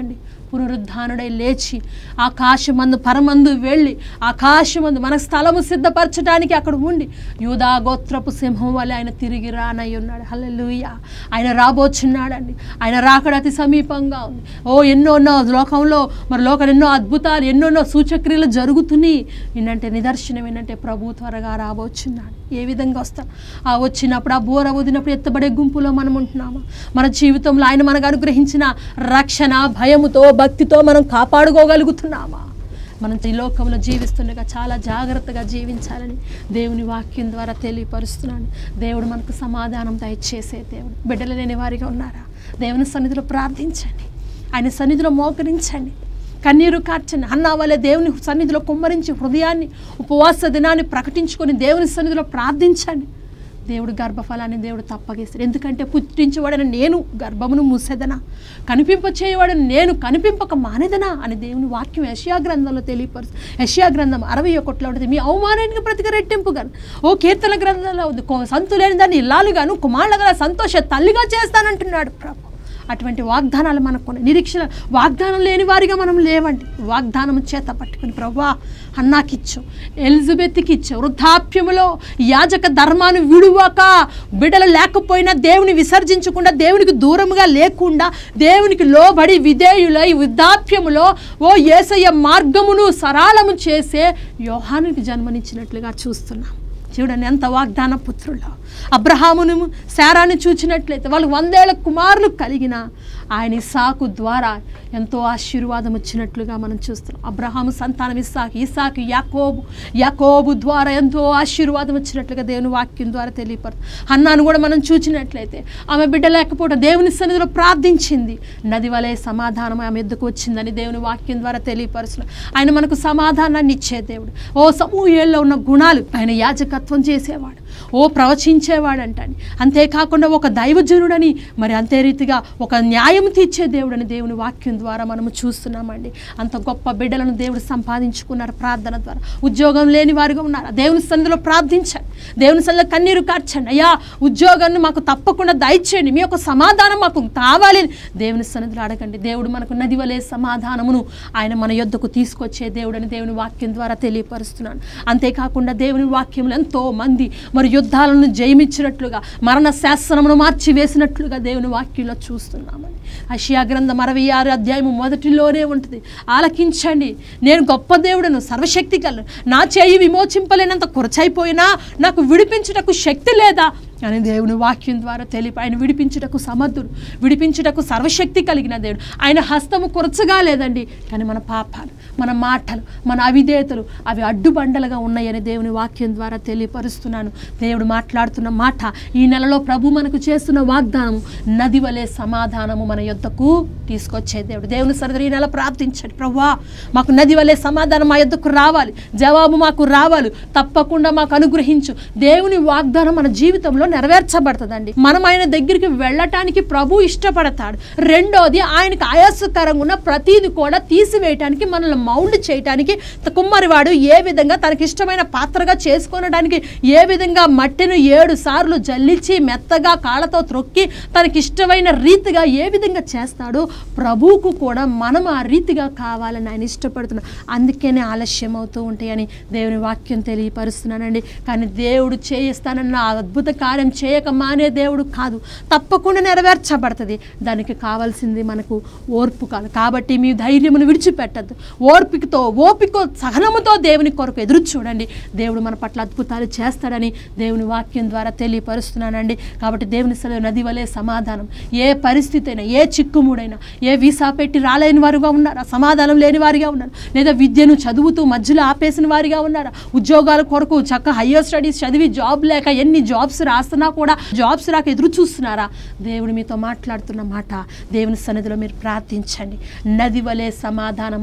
పునరుద్ధానుడై లేచి ఆకాశమందు పరమందు వెళ్ళి ఆకాశమందు మన స్థలము సిద్ధపరచడానికి అక్కడ ఉండి యూదా గోత్రపు సింహం వల్ల ఆయన తిరిగి రానై ఉన్నాడు. హల్లెలూయా. ఆయన రాబోచున్నాడండి. ఆయన రాకడ అతి సమీపంగా ఉంది. ఓ ఎన్నో ఎన్నో లోకంలో మరి లోకంలో ఎన్నో అద్భుతాలు ఎన్నోన్నో సూచక్రియలు జరుగుతున్నాయి. ఏంటంటే నిదర్శనం ఏంటంటే ప్రభు త్వరగా రాబోచున్నాడు. ఏ విధంగా వస్తాం? ఆ వచ్చినప్పుడు ఆ బోర వదినప్పుడు ఎత్తబడే గుంపులో మనం ఉంటున్నామా? మన జీవితంలో ఆయన మనకు అనుగ్రహించిన రక్షణ భయముతో భక్తితో మనం కాపాడుకోగలుగుతున్నామా? మనం ఈ లోకంలో జీవిస్తుండగా చాలా జాగ్రత్తగా జీవించాలని దేవుని వాక్యం ద్వారా తెలియపరుస్తున్నాను. దేవుడు మనకు సమాధానం దయచేసే దేవుడు. బిడ్డలు లేని వారిగా ఉన్నారా? దేవుని సన్నిధిలో ప్రార్థించండి. ఆయన సన్నిధిలో మోకరించండి. కన్నీరు కార్చండి. అన్నా వలె దేవుని సన్నిధిలో కుమ్మరించి హృదయాన్ని ఉపవాస దినాన్ని ప్రకటించుకొని దేవుని సన్నిధిలో ప్రార్థించండి. దేవుడు గర్భఫలాన్ని దేవుడు తప్పగిస్తాడు. ఎందుకంటే పుట్టించేవాడని నేను గర్భమును మూసేదనా, కనిపింప చేయవాడని నేను కనిపింపక మానేదనా అని దేవుని వాక్యం యెషయా గ్రంథంలో తెలియపరుస్తుంది. యెషయా గ్రంథం అరవై ఒకటిలో ఉంటుంది. మీ అవమానానికి ప్రతిగా రెట్టింపుగాను. ఓ కీర్తన గ్రంథంలో ఉంది. సంతులేని దాన్ని ఇల్లాలుగాను కుమారులుగా సంతోష తల్లిగా చేస్తానంటున్నాడు ప్రభు. అటువంటి వాగ్దానాలు మనకు నిరీక్షణ వాగ్దానం లేని వారిగా మనం లేవండి. వాగ్దానం చేత పట్టుకుని ప్రభువా అన్నాకిచ్చు, ఎలిజబెత్కి ఇచ్చు, వృద్ధాప్యములో యాజక ధర్మాన్ని విడువక బిడ్డలు లేకపోయినా దేవుని విసర్జించకుండా దేవునికి దూరముగా లేకుండా దేవునికి లోబడి విధేయులై వృద్ధాప్యములో ఓ యేసయ్య మార్గమును సరళము చేసే యోహానునికి జన్మనిచ్చినట్లుగా చూస్తున్నాం. చూడండి ఎంత వాగ్దాన పుత్రుల్లో. అబ్రహామును శారాన్ని చూచినట్లయితే వాళ్ళు వందేళ్ల కుమారులు కలిగిన ఆయన ఇస్సాకు ద్వారా ఎంతో ఆశీర్వాదం వచ్చినట్లుగా మనం చూస్తున్నాం. అబ్రహాము సంతానం ఇస్సాకు, ఇస్సాకు యాకోబు, యాకోబు ద్వారా ఎంతో ఆశీర్వాదం వచ్చినట్లుగా దేవుని వాక్యం ద్వారా తెలియపడుతుంది. హన్నాను కూడా మనం చూచినట్లయితే ఆమె బిడ్డ లేకపోవడం దేవుని సన్నిధిలో ప్రార్థించింది. నది వలె సమాధానం ఆమె ఎద్దుకు వచ్చిందని దేవుని వాక్యం ద్వారా తెలియపరుస్తున్నాం. ఆయన మనకు సమాధానాన్ని ఇచ్చే దేవుడు. ఓ సమూయేల్లో ఉన్న గుణాలు, ఆయన యాజకత్వం చేసేవాడు, ఓ ప్రవచించేవాడంటని, అంతేకాకుండా ఒక దైవజనుడని, మరి అంతే రీతిగా ఒక న్యాయం తీర్చే దేవుడని దేవుని వాక్యం ద్వారా మనము చూస్తున్నామండి. అంత గొప్ప బిడ్డలను దేవుడు సంపాదించుకున్నారు ప్రార్థన ద్వారా. ఉద్యోగం లేని వారిగా ఉన్నారు, దేవుని సన్నిధిలో ప్రార్థించండి. దేవుని సన్నిధిలో కన్నీరు కార్చండి. అయ్యా ఉద్యోగాన్ని మాకు తప్పకుండా దయచేయండి, మీ యొక్క సమాధానం మాకు కావాలి దేవుని సన్నిధిలో అడగండి. దేవుడు మనకు నది వలె సమాధానమును ఆయన మన యొద్దకు తీసుకొచ్చే దేవుడని దేవుని వాక్యం ద్వారా తెలియపరుస్తున్నాను. అంతేకాకుండా దేవుని వాక్యంలో ఎంతో మంది మరి యుద్ధాలను జయమిచ్చినట్లుగా మరణ శాసనమును మార్చి వేసినట్లుగా దేవుని వాక్యంలో చూస్తున్నామని. యెషయా గ్రంథం అరవై ఆరు అధ్యాయము మొదటిలోనే ఉంటుంది. ఆలకించండి, నేను గొప్ప దేవుడను, సర్వశక్తి గలను, నా చేయి విమోచింపలేనంత కొరచైపోయినా నాకు విడిపించుటకు శక్తి లేదా అని దేవుని వాక్యం ద్వారా తెలిపి ఆయన విడిపించుటకు సమర్థుడు, విడిపించుటకు సర్వశక్తి కలిగిన దేవుడు. ఆయన హస్తము కొరచగా లేదండి, కానీ మన పాపాలు, మన మాటలు, మన అవిధేయతలు అవి అడ్డుబండలుగా ఉన్నాయని దేవుని వాక్యం ద్వారా తెలియపరుస్తున్నాను. దేవుడు మాట్లాడుతున్న మాట, ఈ నెలలో ప్రభు మనకు చేస్తున్న వాగ్దానము నది వలె సమాధానము మన యొద్దకు తీసుకొచ్చే దేవుడు. దేవుని సరిగ్గా ఈ నెల ప్రార్థించండి. ప్రభువా మాకు నది వలె సమాధానం మా యొద్దకు రావాలి, జవాబు మాకు రావాలి, తప్పకుండా మాకు అనుగ్రహించు. దేవుని వాగ్దానం మన జీవితంలో నెరవేర్చబడుతుందండి. మనం ఆయన దగ్గరికి వెళ్ళటానికి ప్రభు ఇష్టపడతాడు. రెండోది ఆయనకు ఆయాసకరంగా ఉన్న ప్రతిది కూడా తీసివేయటానికి, మనల్ని మౌల్డ్ చేయటానికి కుమ్మరివాడు ఏ విధంగా తనకి ఇష్టమైన పాత్రగా చేసుకోవడానికి ఏ విధంగా మట్టిని ఏడు సార్లు జల్లించి మెత్తగా కాళ్ళతో త్రొక్కి తనకి ఇష్టమైన రీతిగా ఏ విధంగా చేస్తాడో ప్రభువుకు కూడా మనం ఆ రీతిగా కావాలని ఆయన ఇష్టపడుతున్నాడు. అందుకనే ఆలస్యం అవుతూ ఉంటాయని దేవుని వాక్యం తెలియపరుస్తున్నానండి. కానీ దేవుడు చేయిస్తానన్న అద్భుత కార్యం చేయక మానే దేవుడు కాదు, తప్పకుండా నెరవేర్చబడుతుంది. దానికి కావాల్సింది మనకు ఓర్పు కాదు. కాబట్టి మీ ధైర్యమును విడిచిపెట్టద్దు. ఓర్పికతో ఓపికతో సహనముతో దేవుని కొరకు ఎదురు చూడండి. దేవుడు మన పట్ల అద్భుతాలు చేస్తాడని దేవుని వాక్యం ద్వారా తెలియపరుస్తున్నానండి. కాబట్టి దేవుని సన్నిధిలో నది వలె సమాధానం. ఏ పరిస్థితి అయినా, ఏ చిక్కుముడైనా, ఏ వీసా పెట్టి రాలేని వారుగా ఉన్నారా, సమాధానం లేని వారిగా ఉన్నారు, లేదా విద్యను చదువుతూ మధ్యలో ఆపేసిన వారిగా ఉన్నారా, ఉద్యోగాల కొరకు చక్క హయ్యర్ స్టడీస్ చదివి జాబ్ లేక ఎన్ని జాబ్స్ రాస్తున్నా కూడా జాబ్స్ రాక ఎదురు చూస్తున్నారా, దేవుడు మీతో మాట్లాడుతున్న మాట, దేవుని సన్నిధిలో మీరు ప్రార్థించండి. నది వలె సమాధానం ఆయన మన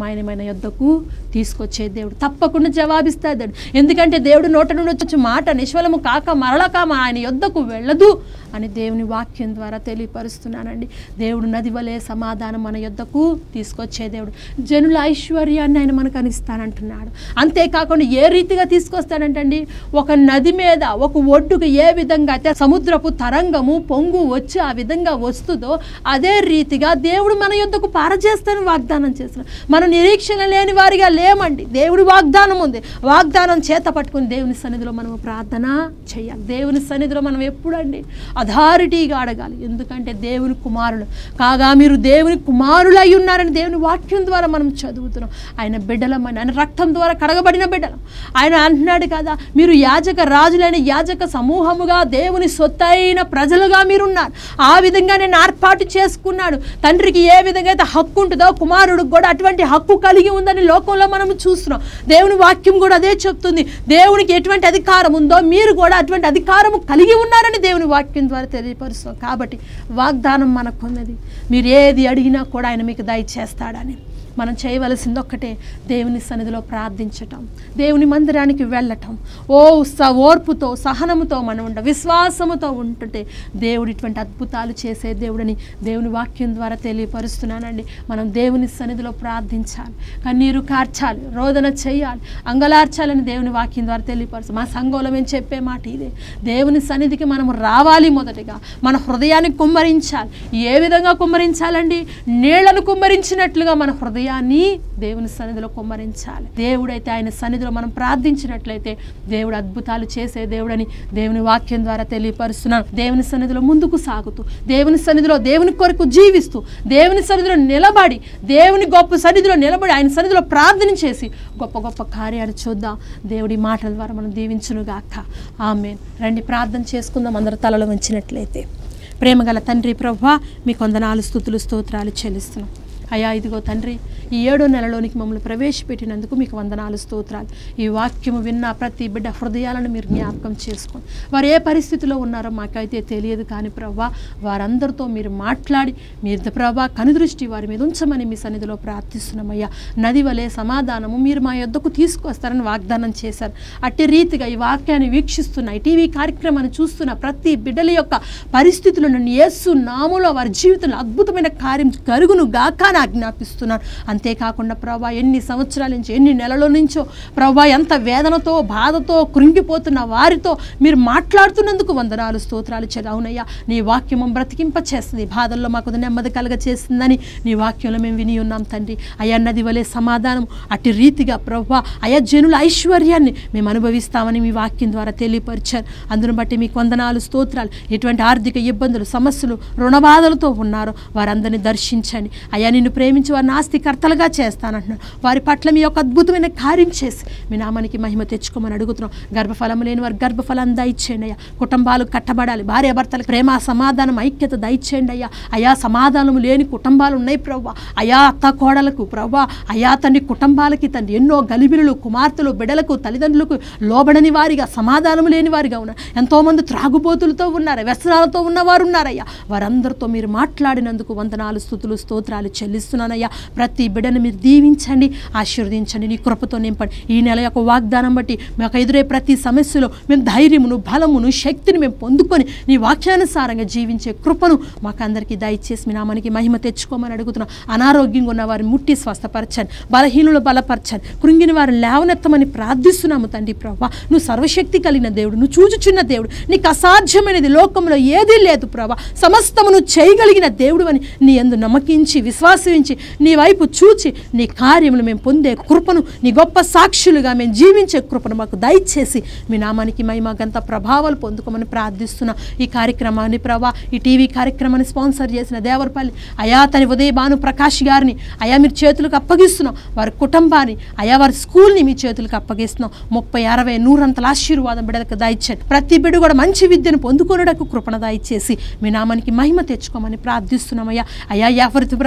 యొద్దకు తీసుకొచ్చే దేవుడు, తప్పకుండా జవాబిస్తాడు దేవుడు. ఎందుకంటే దేవుడు నోట నుండి వచ్చే మాట నిష్ఫలము కాక మరలక ఆయన యొద్దకు వెళ్ళదు అని దేవుని వాక్యం ద్వారా తెలియపరుస్తున్నానండి. దేవుడు నది వలె సమాధానం మన యొద్దకు తీసుకొచ్చే దేవుడు. జనుల ఐశ్వర్యాన్ని ఆయన మనకు అనిస్తానంటున్నాడు. అంతేకాకుండా ఏ రీతిగా తీసుకొస్తాడంటండి, ఒక నది మీద ఒక ఒడ్డుకు ఏ విధంగా అయితే సముద్రపు తరంగము పొంగు వచ్చి ఆ విధంగా వస్తుందో అదే రీతిగా దేవుడు మన యొద్దకు పారజేస్తానని వాగ్దానం చేస్తున్నాడు. మనం నిరీక్షణ లేని వారిగా లేమండి. దేవుడి వాగ్దానం ఉంది. వాగ్దానం చేత పట్టుకుని దేవుని సన్నిధిలో మనం ప్రార్థన చేయాలి. దేవుని సన్నిధిలో మనం ఎప్పుడండి అథారిటీగా అడగాలి. ఎందుకంటే దేవుని కుమారులు కాగా మీరు దేవుని కుమారులు అయి ఉన్నారని దేవుని వాక్యం ద్వారా మనం చదువుతున్నాం. ఆయన బిడ్డలమని, ఆయన రక్తం ద్వారా కడగబడిన బిడ్డలం. ఆయన అంటున్నాడు కదా, మీరు యాజక రాజులైన యాజక సమూహముగా దేవుని సొత్తైన ప్రజలుగా మీరున్నారు. ఆ విధంగా నేను ఏర్పాటు చేసుకున్నాడు. తండ్రికి ఏ విధంగా అయితే హక్కు ఉంటుందో కుమారుడికి కూడా అటువంటి హక్కు కలిగి ఉందని లోకంలో మనం చూస్తున్నాం. దేవుని వాక్యం కూడా అదే చెప్తుంది. దేవునికి ఎటువంటి అధికారం ఉందో మీరు కూడా అటువంటి అధికారము కలిగి ఉన్నారని దేవుని వాక్యం ద్వారా తెలియపరుస్తాం. కాబట్టి వాగ్దానం మనకున్నది. మీరు ఏది అడిగినా కూడా ఆయన మీకు దయచేస్తాడని. మనం చేయవలసింది ఒక్కటే, దేవుని సన్నిధిలో ప్రార్థించటం, దేవుని మందిరానికి వెళ్ళటం, ఓ స ఓర్పుతో సహనముతో మనం ఉండ విశ్వాసముతో ఉంటుంటే దేవుడు ఇటువంటి అద్భుతాలు చేసే దేవుడని దేవుని వాక్యం ద్వారా తెలియపరుస్తున్నానండి. మనం దేవుని సన్నిధిలో ప్రార్థించాలి, కన్నీరు కార్చాలి, రోదన చేయాలి, అంగలార్చాలని దేవుని వాక్యం ద్వారా తెలియపరుస్తాం. మా సంఘంలో మేము చెప్పే మాట ఇదే. దేవుని సన్నిధికి మనం రావాలి. మొదటిగా మన హృదయాన్ని కుమ్మరించాలి. ఏ విధంగా కుమ్మరించాలండి? నీళ్లను కుమ్మరించినట్లుగా మన హృదయం దేవుని సన్నిధిలో కుమ్మరించాలి. దేవుడైతే ఆయన సన్నిధిలో మనం ప్రార్థించినట్లయితే దేవుడు అద్భుతాలు చేసే దేవుడని దేవుని వాక్యం ద్వారా తెలియపరుస్తున్నాను. దేవుని సన్నిధిలో ముందుకు సాగుతూ, దేవుని సన్నిధిలో దేవుని కొరకు జీవిస్తూ, దేవుని సన్నిధిలో నిలబడి, దేవుని గొప్ప సన్నిధిలో నిలబడి ఆయన సన్నిధిలో ప్రార్థన చేసి గొప్ప గొప్ప కార్యాలు చూద్దాం. దేవుడి మాటల ద్వారా మనం దీవించునుగాక. ఆమేన్. రండి ప్రార్థన చేసుకుందాం అందరూ తలలో వంచినట్లయితే. ప్రేమగల తండ్రి ప్రభువా, మీకు వందనాలు, స్తుతులు, స్తోత్రాలు చెల్లిస్తున్నాం. అయ్యా ఇదిగో తండ్రి, ఈ ఏడో నెలలోనికి మమ్మల్ని ప్రవేశపెట్టినందుకు మీకు వందనాలు, స్తోత్రాలు. ఈ వాక్యము విన్న ప్రతి బిడ్డ హృదయాలను మీరు జ్ఞాపకం చేసుకోండి. వారు ఏ పరిస్థితిలో ఉన్నారో మాకైతే తెలియదు, కానీ ప్రభా వారందరితో మీరు మాట్లాడి మీరు ప్రభా కనుదృష్టి వారి మీద ఉంచమని మీ సన్నిధిలో ప్రార్థిస్తున్నామయ్యా. నది వలె సమాధానము మీరు మా యొద్దకు తీసుకొస్తారని వాగ్దానం చేశారు. అట్టి రీతిగా ఈ వాక్యాన్ని వీక్షిస్తున్న, ఈ టీవీ కార్యక్రమాన్ని చూస్తున్న ప్రతి బిడ్డల యొక్క పరిస్థితులను యేసు నామములో వారి జీవితంలో అద్భుతమైన కార్యం కలుగును గాక ఆజ్ఞాపిస్తున్నాను. అంతేకాకుండా ప్రభా ఎన్ని సంవత్సరాల నుంచి, ఎన్ని నెలల నుంచో ప్రభా ఎంత వేదనతో బాధతో కృంగిపోతున్న వారితో మీరు మాట్లాడుతున్నందుకు వందనాలు, స్తోత్రాలు చెల్లి. అవునయ్యా, నీ వాక్యము బ్రతికింప చేస్తుంది, బాధల్లో మాకు నెమ్మది కలగ చేస్తుందని నీ వాక్యంలో మేము విని ఉన్నాం తండ్రి. అయ్యా నది వలె సమాధానం అట్టి రీతిగా ప్రభా అయా జనుల ఐశ్వర్యాన్ని మేము అనుభవిస్తామని మీ వాక్యం ద్వారా తెలియపరిచారు. అందును బట్టి మీకు వందనాలు, స్తోత్రాలు. ఎటువంటి ఆర్థిక ఇబ్బందులు, సమస్యలు, రుణబాధలతో ఉన్నారో వారందరినీ దర్శించండి. అయ్యా నిన్ను ప్రేమించి వారిని ఆస్తికర్తలుగా చేస్తానంటున్నాను. వారి పట్ల మీ యొక్క అద్భుతమైన కార్యం చేసి మీ నామానికి మహిమ తెచ్చుకోమని అడుగుతున్నాం. గర్భఫలం లేని వారి గర్భఫలం దయచేయండి అయ్యా. కుటుంబాలు కట్టబడాలి, భార్యాభర్తలకు ప్రేమ, సమాధానం, ఐక్యత దయచేయండి అయ్యా. అయా సమాధానం లేని కుటుంబాలు ఉన్నాయి ప్రభా. అయా అత్త కోడలకు ప్రభా, అయా తండ్రి కుటుంబాలకి తండ్రి ఎన్నో గలిబిలులు, కుమార్తెలు, బిడ్డలకు, తల్లిదండ్రులకు లోబడని వారిగా, సమాధానం లేని వారిగా ఉన్నారు. ఎంతోమంది త్రాగుబోతులతో ఉన్నారు, వ్యసనాలతో ఉన్నవారు ఉన్నారయ్యా. వారందరితో మీరు మాట్లాడినందుకు వందనాలు, స్తుతులు, స్తోత్రాలు చెల్లిస్తున్నానయ్యా. ప్రతి బిడ్డను మీరు దీవించండి, ఆశీర్వదించండి, నీ కృపతో నింపండి. ఈ నెల యొక్క వాగ్దానం బట్టి మాకు ఎదురే ప్రతి సమస్యలో మేము ధైర్యమును, బలమును, శక్తిని మేము పొందుకొని నీ వాక్యానుసారంగా జీవించే కృపను మాకు అందరికీ దయచేసి మీ నామానికి మహిమ తెచ్చుకోమని అడుగుతున్నాం. అనారోగ్యంగా ఉన్న వారిని ముట్టి స్వస్థపరచండి, బలహీనులు బలపరచండి, కృంగిన వారిని లేవనెత్తమని ప్రార్థిస్తున్నాము తండ్రి ప్రభా. నువ్వు సర్వశక్తి కలిగిన దేవుడు, నువ్వు చూచుచున్న దేవుడు, నీకు అసాధ్యమైనది లోకంలో ఏదీ లేదు ప్రభా. సమస్తమును చేయగలిగిన దేవుడు అని నీ యందు నమ్మకించి విశ్వాసించి నీ వైపు చూచి నీ కార్యములు మేము పొందే కృపను, నీ గొప్ప సాక్షులుగా మేము జీవించే కృపను మాకు దయచేసి మీ నామానికి మహిమ గంత ప్రభావాలు పొందుకోమని ప్రార్థిస్తున్నా. ఈ కార్యక్రమాన్ని ప్రభా, ఈ టీవీ కార్యక్రమాన్ని స్పాన్సర్ చేసిన దేవరపల్లి అయా తని ఉదయ భాను ప్రకాష్ గారిని అయా మీరు చేతులకు అప్పగిస్తున్నాం. వారి కుటుంబాన్ని అయా వారి స్కూల్ని మీ చేతులకు అప్పగిస్తున్నాం. ముప్పై అరవై నూరంతల ఆశీర్వాదం బిడ్డలకు దయచేయండి. ప్రతి బిడ్డ కూడా మంచి విద్యను పొందుకొనుటకు కృపణ దయచేసి మీ నామానికి మహిమ తెచ్చుకోమని ప్రార్థిస్తున్నామయ్యా. అయా ఎవరి ప్రభా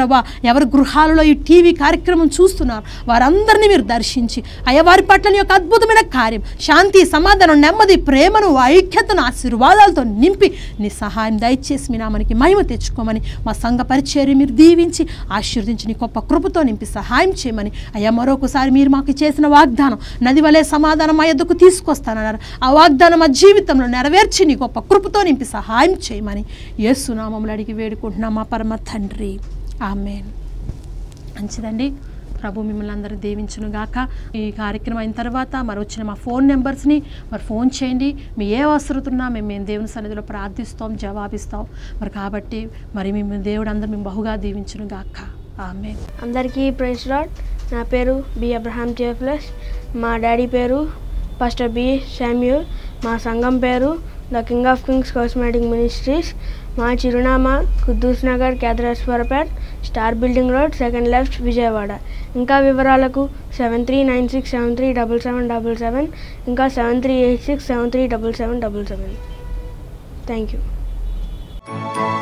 ఎవరి గృహాలలో ఈ టీవీ కార్యక్రమం చూస్తున్నారు వారందరినీ మీరు దర్శించి అయ్యా వారి పట్ల నీ యొక్క అద్భుతమైన కార్యం శాంతి సమాధానం నెమ్మది ప్రేమను ఐక్యతను ఆశీర్వాదాలతో నింపి నీ సహాయం దయచేసి మీ నామానికి మహిమ తెచ్చుకోమని మా సంఘ పరిచర్య మీరు దీవించి ఆశీర్వదించి నీ గొప్ప కృపతో నింపి సహాయం చేయమని అయ్యా మరొకసారి మీరు మాకు చేసిన వాగ్దానం నది వలె సమాధానం మా యొద్దకు తీసుకొస్తానన్నారు ఆ వాగ్దానం మా జీవితంలో నెరవేర్చి నీ గొప్ప కృపతో నింపి సహాయం చేయమని యేసు నామములో అడిగి వేడుకుంటున్నాం మా పరమ తండ్రి ఆమేన్. మంచిదండి, ప్రభు మిమ్మల్ని అందరూ దీవించును గాక. ఈ కార్యక్రమం అయిన తర్వాత మరి వచ్చిన మా ఫోన్ నెంబర్స్ని మరి ఫోన్ చేయండి. మీ ఏ అవసరతున్నా మేము మేము దేవుని సన్నిధిలో ప్రార్థిస్తాం జవాబిస్తాం మరి కాబట్టి మరి మేము దేవుడు అందరూ మేము బహుగా దీవించును గాక. ఆమేన్. అందరికీ ప్రైజ్ లార్డ్. నా పేరు బి అబ్రహాం జేఫ్లెస్. మా డాడీ పేరు పాస్టర్ బి శామ్యూల్. మా సంఘం పేరు the king of kings cosmetic ministries. మా చిరునామా Quddus Nagar Kedareswarapet star building road second left Vijayawada. ఇంకా వివరాలకు seven three nine six seven three double seven double seven ఇంకా seven three eight six seven three double seven double seven. Thank you.